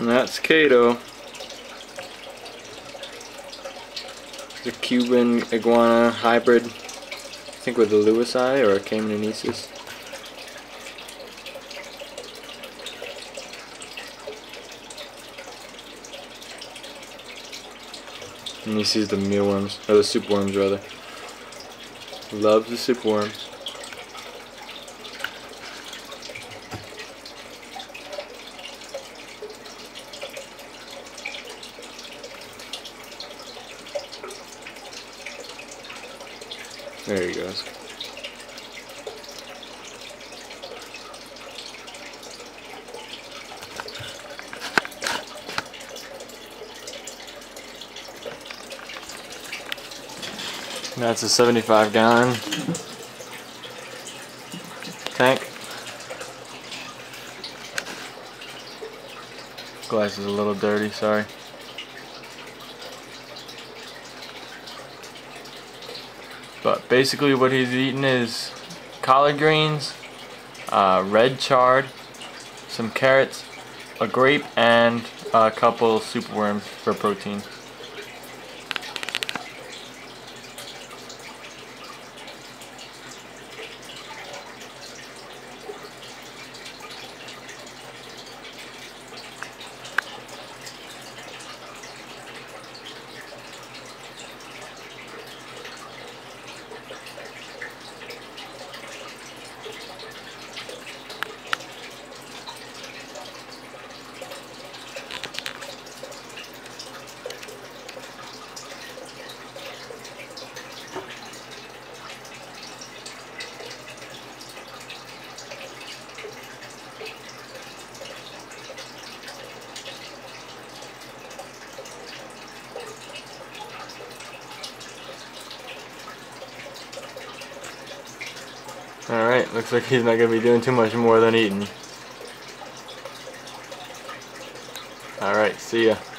And that's Cato. The Cuban iguana hybrid. I think with a Lewis eye or a Caymanesis. And he sees the mealworms, or the soup worms rather. Loves the soup worms. There he goes. That's a 75-gallon tank. Glass is a little dirty, sorry. But basically what he's eating is collard greens, red chard, some carrots, a grape, and a couple soup worms for protein. Alright, looks like he's not going to be doing too much more than eating. Alright, see ya.